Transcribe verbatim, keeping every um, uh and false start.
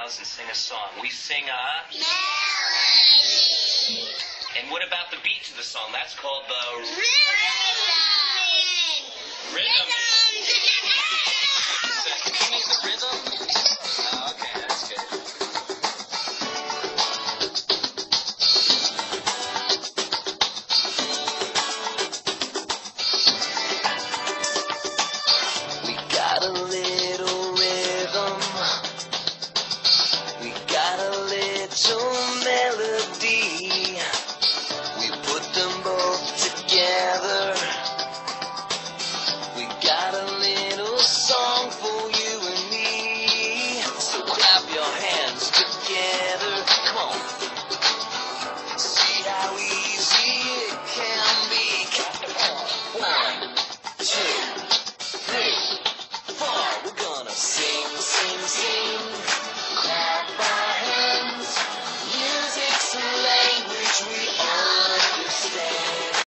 pause and sing a song. We sing a... melody. And what about the beat to the song? That's called the... Rhythm. Rhythm. Rhythm. So, give me the rhythm.